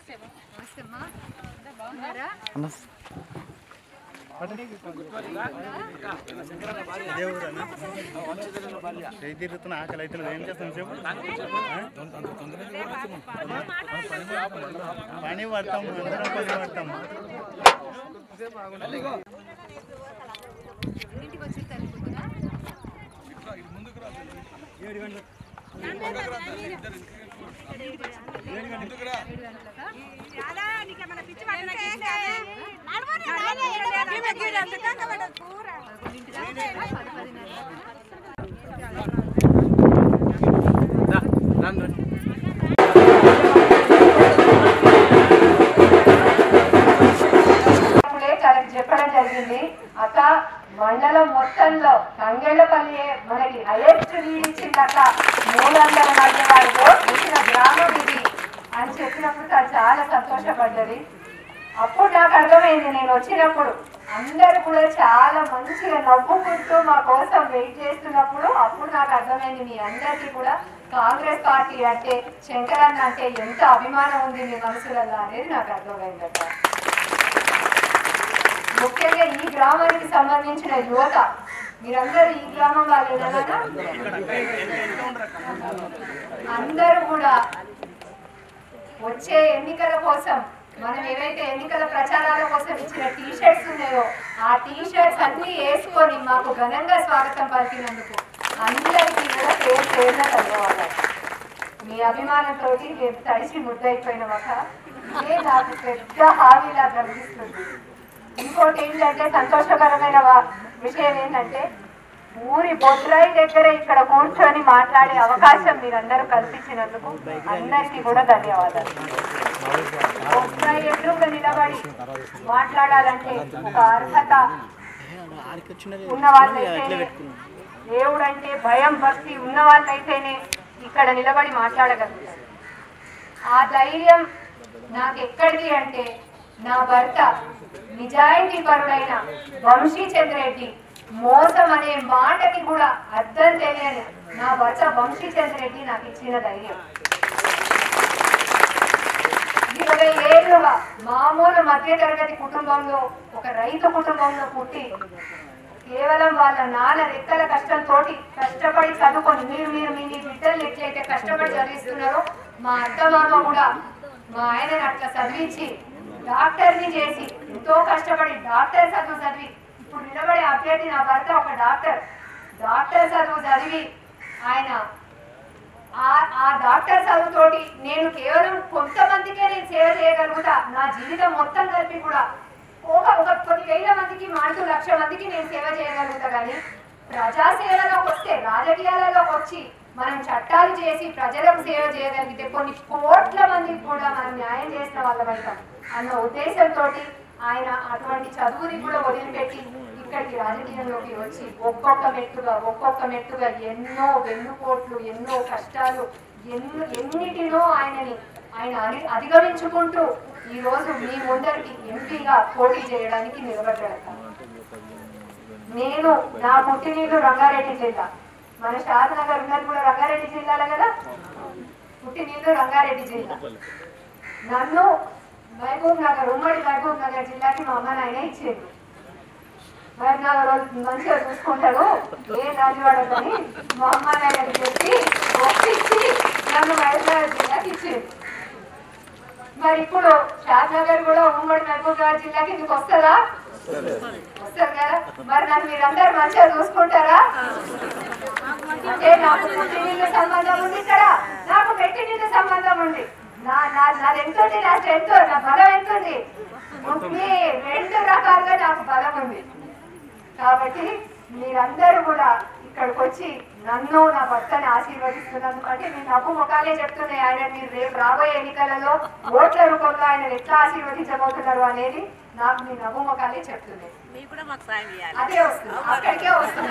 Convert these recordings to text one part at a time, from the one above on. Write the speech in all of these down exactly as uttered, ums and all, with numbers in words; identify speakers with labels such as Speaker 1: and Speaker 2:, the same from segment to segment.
Speaker 1: తిరుగుతున్న ఆకలి అయితే ఏం చేస్తాం చెప్పు పని పడతాం అందరం పని పడతాం ఏడు గంటలకు
Speaker 2: చెప్పడం జరిగింది. అక్క మండలం మొత్తంలో తంగెళ్లపల్లి మనకి హైయెస్ట్ లీడ్ ఇచ్చిందక్క. మూడు వందల నలభై ఆరు ఓట్లు ఇచ్చిన గ్రామం ఇది అని చెప్పినప్పుడు తను చాలా సంతోషపడ్డది. అప్పుడు నాకు అర్థమైంది, నేను వచ్చినప్పుడు అందరు కూడా చాలా మంచిగా నవ్వుకుంటూ మా కోసం వెయిట్ చేస్తున్నప్పుడు అప్పుడు నాకు అర్థమైంది మీ అందరికీ కూడా కాంగ్రెస్ పార్టీ అంటే శంకరన్న అంటే ఎంత అభిమానం ఉంది మీ మనసులలో అనేది నాకు అర్థమైందట. ముఖ్యంగా ఈ గ్రామానికి సంబంధించిన యువత మీరందరూ ఈ గ్రామం వాళ్ళేనా? అందరూ కూడా వచ్చే ఎన్నికల కోసం మనం ఏవైతే ఎన్నికల ప్రచారాల కోసం ఇచ్చిన టీ షర్ట్స్ ఉన్నాయో ఆ టీ షర్ట్స్ అన్ని వేసుకొని మాకు ఘనంగా స్వాగతం పలికినందుకు అందరికీ కూడా పేరు పేరున ధన్యవాదాలు. మీ అభిమానంతో మేము తడిసి ముద్దయిపోయిన ఒక ఇదే నాకు పెద్ద హామీలా కనిపిస్తుంది. ఇంకోటి ఏంటంటే సంతోషకరమైన విషయం ఏంటంటే ఊరి బొడ్రాయి దగ్గర ఇక్కడ కూర్చొని మాట్లాడే అవకాశం మీరందరూ కల్పించినందుకు అందరికీ కూడా ధన్యవాదాలు. బొడ్రాయి ఎదురుగా నిలబడి మాట్లాడాలంటే ఒక అర్హత ఉన్న వాళ్ళైతే, దేవుడంటే భయం భక్తి ఉన్న వాళ్ళైతేనే ఇక్కడ నిలబడి మాట్లాడగలుగుతారు. ఆ ధైర్యం నాకు ఎక్కడిది అంటే నా భర్త నిజాయితీ పరుడైన వంశీచంద్ర రెడ్డి మోసం అనే మాటకి కూడా అర్థం తెలియని నా భర్త వంశీచంద్ర రెడ్డి నాకు ఇచ్చిన ధైర్యం. ఇరవై ఏళ్ళుగా మామూలు మధ్యతరగతి కుటుంబంలో ఒక రైతు కుటుంబంలో పుట్టి కేవలం వాళ్ళ నాన్న రెక్కల కష్టంతో కష్టపడి చదువుకొని మీరు మీరు మీ బిడ్డలు ఎట్లయితే కష్టపడి చదివిస్తున్నారో మా అత్తమామ కూడా మా ఆయనని అట్లా చదివించి డాక్టర్ని చేసి ఎంతో కష్టపడి డాక్టర్ చదువు చదివి ఇప్పుడు నిలబడే అభ్యర్థి నా భర్త ఒక డాక్టర్ డాక్టర్ చదువు చదివి ఆయన ఆ డాక్టర్ చదువుతోటి నేను కేవలం కొంతమందికే నేను సేవ చేయగలుగుతా, నా జీవితం మొత్తం కలిపి కూడా ఒక ఒక కొన్ని వేల మందికి మాడుతూ లక్ష మందికి నేను సేవ చేయగలుగుతా. కానీ ప్రజాసేవలోకి వస్తే రాజకీయాలలోకి వచ్చి మనం చట్టాలు చేసి ప్రజలకు సేవ చేయగలిగితే కొన్ని కోట్ల మందికి కూడా మనం న్యాయం చేసిన వాళ్ళమైతాం అన్న ఉద్దేశంతో ఆయన అటువంటి చదువుని కూడా వదిలిపెట్టి ఇక్కడికి రాజకీయంలోకి వచ్చి ఒక్కొక్క మెట్టుగా ఒక్కొక్క మెట్టుగా ఎన్నో వెన్నుపోట్లు ఎన్నో కష్టాలు ఎన్నో ఎన్నిటినో ఆయనని ఆయన అధిగమించుకుంటూ ఈ రోజు మీ ముందరికి ఎంపీగా పోటీ చేయడానికి నిలబడ్డాడు. నేను నా పుట్టినీళ్ళు రంగారెడ్డి జిల్లా, మన షాద్నగర్ ఉన్నది కూడా రంగారెడ్డి జిల్లాలో కదా, పుట్టినీళ్ళు రంగారెడ్డి జిల్లా. నన్ను మహబూబ్ నగర్ ఉమ్మడి మహబూబ్ నగర్ జిల్లాకి మా అమ్మ నాయన ఇచ్చేది. మహబూబ్ నగర్ మంచిగా చూసుకుంటారు ఏ రాజువాడని మా అమ్మ నాయనకి చెప్పి ఒప్పించి నన్ను మహబూబ్ నగర్ జిల్లాకి ఇచ్చేది. మరి ఇప్పుడు షాద్నగర్ కూడా ఉమ్మడి మహబూబ్ నగర్ జిల్లాకి మీకు వస్తుందా? వస్తారు కదా. మరి నన్ను మీరందరూ మంచిగా చూసుకుంటారా? అంటే నాకు పుట్టి నీళ్ళ సంబంధం ఉంది ఇక్కడ, నాకు పెట్టి నీళ్ళ సంబంధం ఉంది. నా నాది ఎంతుంది, నా స్ట్రెంత్ నా బలం ఎంతుంది, రెండు రకాలుగా నాకు బలం ఉంది. కాబట్టి మీరందరూ కూడా ఇక్కడికి వచ్చి నన్ను నా భర్తని ఆశీర్వదిస్తున్నందుకు అంటే మీ నవ్వు ముఖాలే చెప్తున్నాయి. ఆయన మీరు రేపు రాబోయే ఎన్నికలలో ఓట్ల రూపంలో ఆయన ఎట్లా ఆశీర్వదించబోతున్నారు అనేది నాకు మీ నవ్వు ముఖాలే చెప్తున్నాయి. అదే వస్తుంది, అక్కడికే వస్తుంది.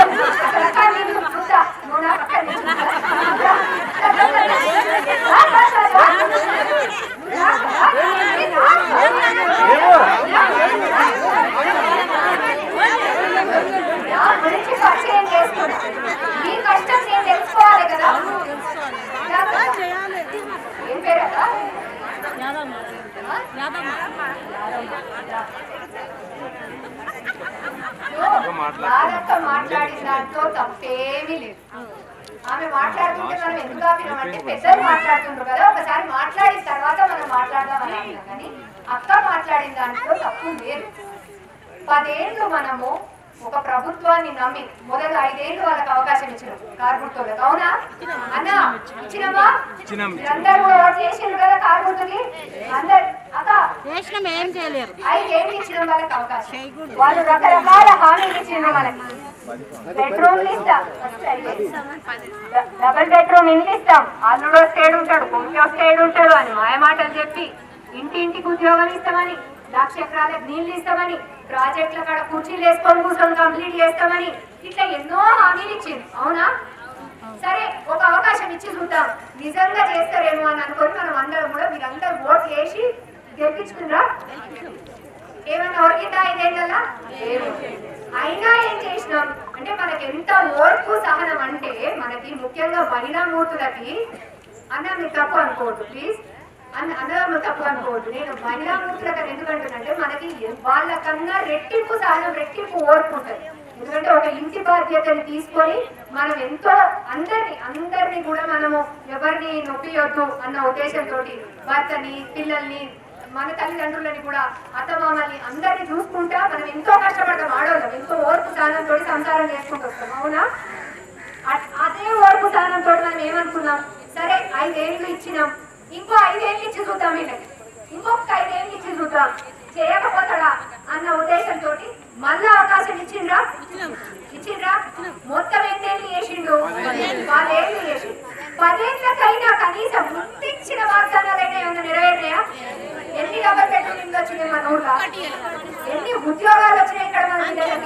Speaker 2: గురించి పరిచయం చేసుకున్నా, మీ కష్టం నేను తెలుసుకోవాలి కదా. ఏం పేరు కదా రాధక్క మాట్లాడిన దాంతో తప్పేమీ లేదు. ఆమె మాట్లాడుతుంటే మనం ఎందుకు ఆపినామంటే పెద్దలు మాట్లాడుతుండ్రు కదా, ఒకసారి మాట్లాడిన తర్వాత మనం మాట్లాడదామని ఆపినాం. కానీ అక్క మాట్లాడిన దాంట్లో తప్పు లేదు. పదేళ్ళు మనము ఒక ప్రభుత్వాన్ని నమ్మి మొదలు ఐదేళ్లు వాళ్ళకి అవకాశం ఇచ్చినాం కార్మికులకు. అవునా అన్నా? ఇచ్చినమా? అందరూ కూడా ఓటు చేసిండ్రు కదా కార్మికులకి అందరు. అక్క
Speaker 3: ఏం చేయలేరు.
Speaker 2: ఐదేళ్ళు ఇచ్చిన వాళ్ళకి అవకాశం, వాళ్ళు రకరకాల హామీలు ఇచ్చిండ్రు మనకి. బెడ్రూమ్లు ఇస్తాం, డబుల్ బెడ్రూమ్ ఇల్లు ఇస్తాం, అల్లుడు వస్తేడు ఉంటాడు, కొడుకు వస్తేడు ఉంటాడు అని మాయమాటలు చెప్పి ఇంటింటికి ఉద్యోగం ఇస్తామని, లక్ష ఎకరాలకు నీళ్లు ఇస్తామని, ప్రాజెక్టుల కాడ కుర్చీలు వేసుకొని కూర్చొని కంప్లీట్ చేస్తామని, ఇట్లా ఎన్నో హామీలు ఇచ్చింది. అవునా? సరే, ఒక అవకాశం ఇచ్చి చూద్దాం నిజంగా చేస్తారేమో అని అనుకొని మనం అందరం కూడా మీరందరూ ఓట్లు వేసి గెలిపించుకున్నారా? ఏమన్నా ఒరిగిందా ఇదేంటల్లా? అయినా ఏం చేసినాం అంటే మనకి ఎంత ఓర్పు సహనం అంటే మనకి ముఖ్యంగా మహిళా మూర్తులకి అన్న మీరు తప్పు అనుకోవద్దు ప్లీజ్, అన్న అన్నదమ్ములు తప్పు అనుకోవద్దు. నేను మహిళా మూర్తులకు ఎందుకంటున్నంటే మనకి వాళ్ళకన్నా రెట్టింపు సహనం, రెట్టింపు ఓర్పు ఉంటుంది. ఎందుకంటే ఒక ఇంటి బాధ్యతని తీసుకొని మనం ఎంతో అందరిని అందరినీ కూడా మనము ఎవరిని నొప్పియొద్దు అన్న ఉద్దేశంతో భర్తని, పిల్లల్ని, మన తల్లిదండ్రులని కూడా, అత్తమామల్ని అందరినీ చూసుకుంటా మనం ఎంతో కష్టపడతాం. ఆడవాళ్ళం ఎంతో ఓర్పు సహనంతో సంసారం చేసుకుంటూ వస్తాం. అవునా? అదే ఓర్పు సహనంతో మనం ఏమనుకున్నాం, సరే ఐదేళ్ళు ఇచ్చినాం, ఇంకో ఐదేళ్ళు ఇచ్చి చూద్దాం, వీళ్ళకి ఇంకొక ఐదేళ్ళు ఇచ్చి చూద్దాం, చేయకపోతాడా అన్న ఉద్దేశంతో మళ్ళా అవకాశం ఇచ్చిండ్రా? ఇచ్చిండ్రా? మొత్తం ఎన్నేళ్ళు చేసిండు? పదేళ్ళు చేసిండు. పదేళ్ళకైనా కనీసం ముట్టించిన వాగ్దానాలైనా ఏమన్నా నెరవేరినాయా? ఎన్ని డబల్ బెడ్రూమ్ ఇల్లు వచ్చినాయి మన ఊర్లో? ఎన్ని ఉద్యోగాలు వచ్చినాయి ఇక్కడ మన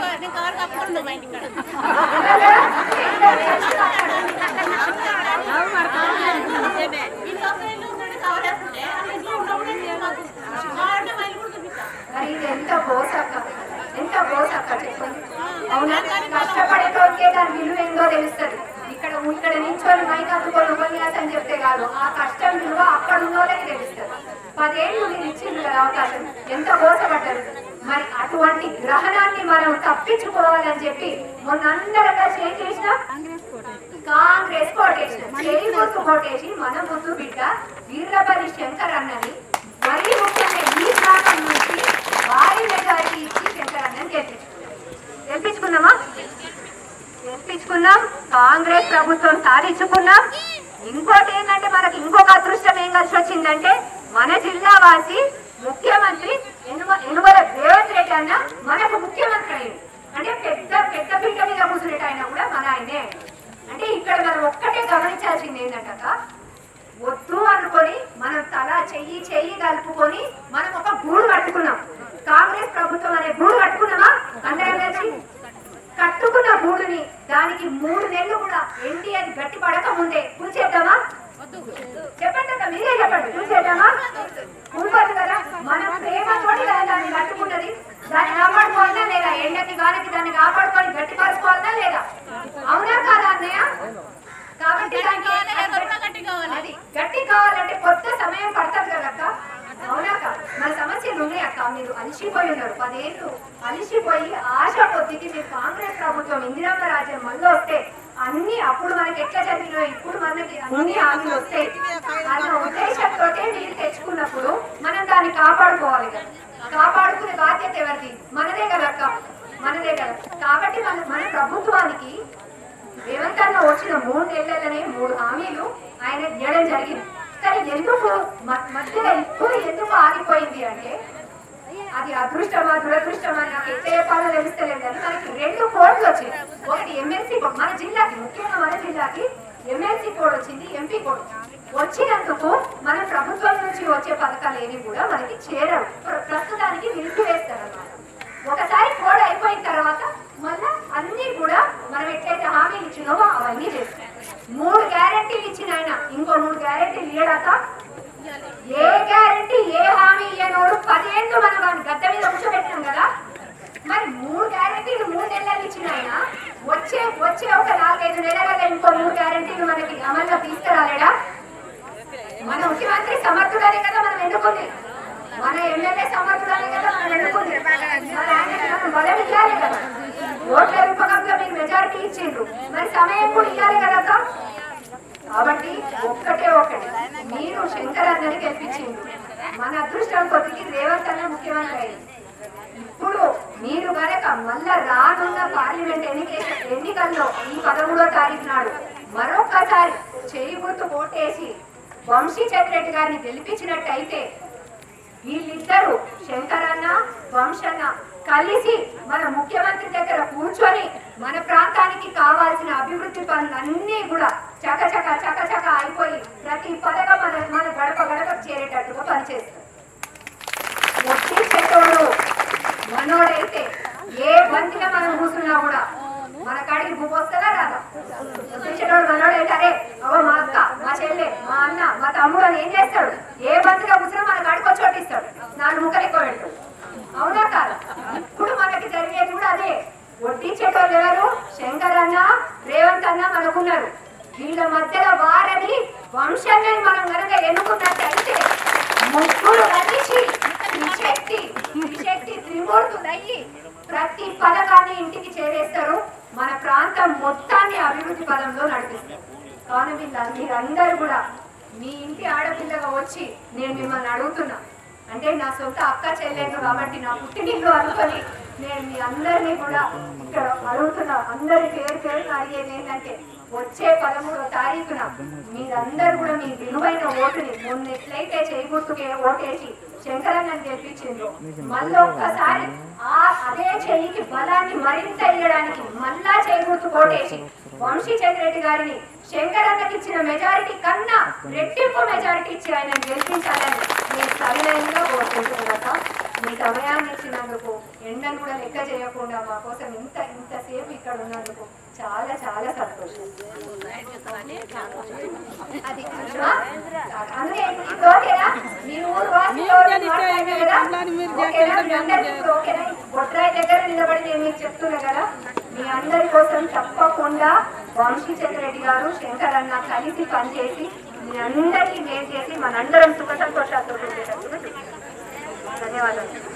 Speaker 2: మరి ఇది ఎంత బోసక్క, ఎంత బోసక్క చెప్పండి. అవునా? కష్టపడేటోకే దాని విలువ ఏందో తెలుస్తుంది. ఇక్కడ ఇక్కడ నించుకొని మైక్ అందుకొని ఉపన్యాసం చెప్తే కాదు, ఆ కష్టం విలువ అక్కడ ఉన్నోళ్ళకి తెలుస్తుంది. పదేళ్ళు మీరు ఇచ్చింది కదా అవకాశం, ఎంత మోసపడ్డారు. మరి అటువంటి గ్రహణాన్ని మనం తప్పించుకోవాలని చెప్పి మొన్న అందరం కలిసి ఏం చేసినాం? కాంగ్రెస్ కోటేసినాం. చేయి గుర్తు కోటేసి మన ముందు బిడ్డ వీర్లపల్లి శంకర్ అన్నని మరీ ముఖ్యంగా ఈ ప్రాంతం నుంచి భారీ మెజారిటీ ఇచ్చి శంకర్ అన్నని గెలిపించుకున్నాం. గెలిపించుకున్నామా? గెలిపించుకున్నాం. కాంగ్రెస్ ప్రభుత్వం సాధించుకున్నాం. ఇంకోటి ఏంటంటే మనకి ఇంకొక అదృష్టం ఏం కలిసి వచ్చిందంటే మన జిల్లా వాసి ముఖ్యమంత్రి ఎనుమల రేవంత్ రెడ్డి అన్న మనకు ముఖ్యమంత్రి అయ్యింది. అంటే పెద్ద పెద్ద పీట మీద కూర్చునేట ఆయన కూడా మన ఆయనే. అంటే ఇక్కడ మనం ఒక్కటే గమనించాల్సింది ఏంటంట, వద్దు అనుకొని మనం తల చెయ్యి చెయ్యి కలుపుకొని మనం ఒక గూడు కట్టుకున్నాం. కాంగ్రెస్ ప్రభుత్వం అనే గూడు కట్టుకున్నామా? అందరం కలిసి కట్టుకున్న గూడుని దానికి మూడు నెలలు కూడా ఎండి అది గట్టి పడక ముందే కూర్చేద్దామా? చెప్పండి అక్క, మీరే చెప్పండి. కూర్చేద్దామా? కూర్చోదు కదా. మనం ప్రేమతోటి కదా దాన్ని కట్టుకున్నది. దాన్ని కాపాడుకోవాలన్నా లేదా? ఎండకి గాలికి దాన్ని కాపాడుకొని గట్టి పరుచుకోవాలన్నా లేదా? అవునా కాదా అన్నయ్య? కాబట్టి అది గట్టి కావాలంటే కొత్త సమయం పడుతుంది కదక్క. అవునాక మన సమస్యలు ఉన్నాయి అక్క. మీరు అలిసిపోయి ఉన్నారు, పదేళ్ళు అలిసిపోయి ఆశ కొద్దికి మీరు కాంగ్రెస్ ప్రభుత్వం ఇందిరమ్మ రాజ్యం మళ్ళీ వస్తే అన్ని అప్పుడు మనకి ఎట్లా జరిగినాయో ఇప్పుడు మనకి అన్ని హామీలు వస్తాయి అన్న ఉద్దేశంతో మీరు తెచ్చుకున్నప్పుడు మనం దాన్ని కాపాడుకోవాలి కదా. కాపాడుకునే బాధ్యత ఎవరిది? మనదే కదక్క, మనదే కదా. కాబట్టి మన మన ప్రభుత్వానికి రేవంత్ అన్న వచ్చిన మూడు నెలలనే మూడు హామీలు ఆయన ఇవ్వడం జరిగింది. కానీ ఎందుకు మధ్యలో ఇప్పుడు ఎందుకు ఆగిపోయింది అంటే అది అదృష్టమా దురదృష్టమా నాకు ఎట్లా చెప్పాలో తెలుస్తలేదు. కానీ మనకి రెండు కోడ్లు వచ్చింది. ఒకటి ఎమ్మెల్సీ కోడ్, మన జిల్లాకి ముఖ్యంగా మన జిల్లాకి ఎమ్మెల్సీ కోడ్ వచ్చింది, ఎంపీ కోడ్ వచ్చినందుకు మన ప్రభుత్వం నుంచి వచ్చే పథకాలు ఏవి కూడా మనకి చేరవు. ప్రస్తుతానికి నిలిపివేస్తారు అన్నమాట. ఒకసారి కోడ్ అయిపోయిన తర్వాత మళ్ళా అన్ని కూడా మనం ఎట్లయితే హామీలు ఇచ్చినామో అవన్నీ చేస్తాం. మూడు గ్యారెంటీలు ఇచ్చిన ఆయన ఇంకో మూడు గ్యారెంటీలు ఇయ్యడాక ఏ గ్యారెంటీ ఏ హామీ ఇయ్యనోడు పదేళ్ళు మనం వాడిని గడ్డ మీద కూర్చోబెట్టాం కదా. మరి మూడు గ్యారెంటీలు మూడు నెలలు ఇచ్చిన ఆయన వచ్చే వచ్చే ఒక నాలుగైదు నెలలలో ఇంకో మూడు గ్యారెంటీలు మనకి అమల్లో తీసుకురాలేడా? మన ముఖ్యమంత్రి సమర్థుడనే కదా మనం ఎన్నుకుంది. గెలిపించిండు. మన అదృష్టం కొద్దికి రేవంత్ అన్న ముఖ్యమంత్రి అయింది. ఇప్పుడు మీరు గనక మళ్ళా రానున్న పార్లమెంట్ ఎన్నిక ఎన్నికల్లో ఈ పదమూడో తారీఖు నాడు మరొక్కసారి చేయి గుర్తు ఓటేసి వంశీ చక్రెడ్డి గారిని గెలిపించినట్టయితే వీళ్ళిద్దరూ శంకరన్న వంశన్న కలిసి మన ముఖ్యమంత్రి దగ్గర కూర్చొని మన ప్రాంతానికి కావాల్సిన అభివృద్ధి పనులన్నీ కూడా చకచక చకచక అయిపోయి ప్రతి పథకం మన మన గడప గడపకు చేరేటట్టుగా పనిచేస్తారు. చెట్టోడు మనోడైతే ఏ బంతిగా మనం కూర్చున్నా కూడా మన కాడికి భూమి వస్తుందా రాదా? చెట్టోడు మనోడైతే అరే అవ్వ మా అక్క మా చెల్లె మా అన్న మా తమ్ముడు అని ఏం చేస్తాడు? ఏ బంతిగా కూర్చున్నా మన కాడికి వచ్చి చోటిస్తాడు, నాలుగు ముక్కలు ఎక్కువ పెడతాడు. అవునా కాదు? ఇప్పుడు మనకి జరిగేది కూడా అదే. వడ్డించేటోళ్ళు ఎవరు? శంకరన్న రేవంత్ అన్న మనకున్నారు. వీళ్ళ మధ్యలో వారని వంశాన్ని మనం కనుక ఎన్నుకున్నట్టయితే ముగ్గురు కలిసి త్రిశక్తి త్రిశక్తి త్రిమూర్తులయ్యి ప్రతి పథకాన్ని ఇంటికి చేరేస్తారు. మన ప్రాంతం మొత్తాన్ని అభివృద్ధి పదంలో నడిపిస్తారు. కానీ వీళ్ళ మీరందరూ కూడా మీ ఇంటి ఆడపిల్లగా వచ్చి నేను మిమ్మల్ని అడుగుతున్నా, అంటే నా సొంత అక్క చెల్లెలు కాబట్టి నా పుట్టినిల్లు అనుకొని నేను మీ అందరినీ కూడా ఇక్కడ అడుగుతున్నా. అందరి పేరు పేరు అడిగేది ఏంటంటే వచ్చే పదమూడో తారీఖున మీరందరూ కూడా మీ విలువైన ఓటుని మొన్న ఎట్లయితే చేయగుర్తుకే ఓటేసి శంకరన్నని గెలిపించిండ్రు, మళ్ళీ ఒక్కసారి ఆ అదే చెయ్యికి బలాన్ని మరింత ఇవ్వడానికి మళ్ళా చేయగుర్తు ఓటేసి వంశీ చంద్రెడ్డి గారిని శంకరన్నకి ఇచ్చిన మెజారిటీ కన్నా రెట్టింపు మెజారిటీ ఇచ్చి ఆయన గెలిపించాలని నేను సవినయంగా కోరుకుంటున్నాక మీ సమయాన్ని ఇచ్చినందుకు, ఎండను కూడా లెక్క చేయకుండా మా కోసం ఇంత ఇంతసేపు ఇక్కడ ఉన్నందుకు చాలా చాలా సంతోషం. అది అందుకే ఓకేనా? మీ ఊరు బొట్రాయి దగ్గర నిలబడి నేను మీకు చెప్తున్నా కదా, మీ అందరి కోసం తప్పకుండా వంశీ చంద్రెడ్డి గారు శంకరన్న కలిసి పనిచేసి మీ అందరికీ మేలు చేసి మనందరం సుఖ సంతోషాలతో ఉండేటప్పుడు ధన్యవాదాలు.